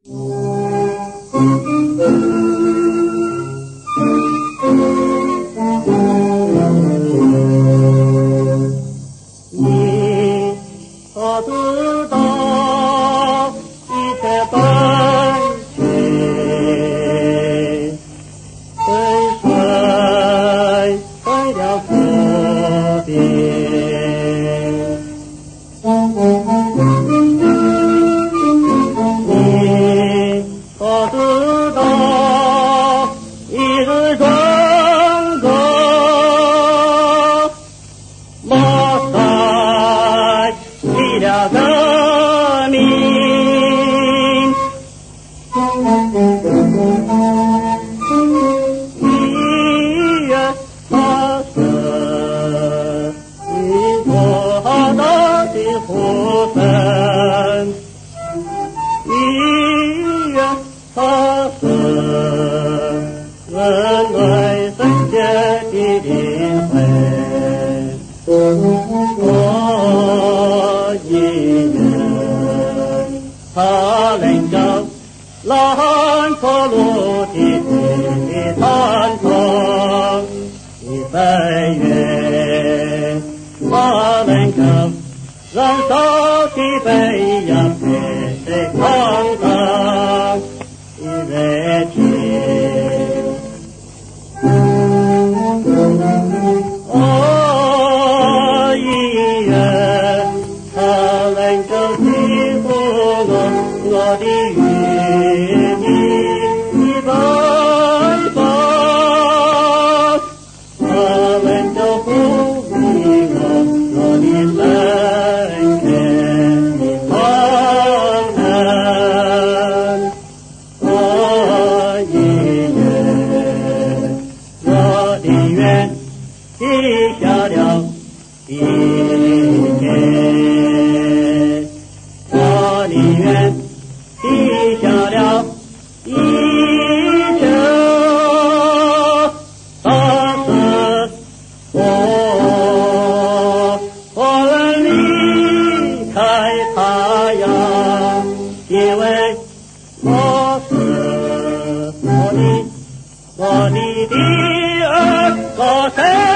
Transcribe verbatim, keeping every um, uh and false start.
你可知道一切本具随水飞了土地，你可知道一日中国马赛起了革命，一月发生你做大的呼声，一月发生人类圣洁的灵魂。我一人，他能够拦破路的山峰的飞跃，他能够燃烧的飞扬被谁看到的热情。哦，一人，他能够记住我我的与你的奔跑，他能够抚慰我我的深刻的痛恨。我一人，我的愿记下了一切，我宁愿记下了一切，但是我我能离开太阳，因为我是我的我的第二个神。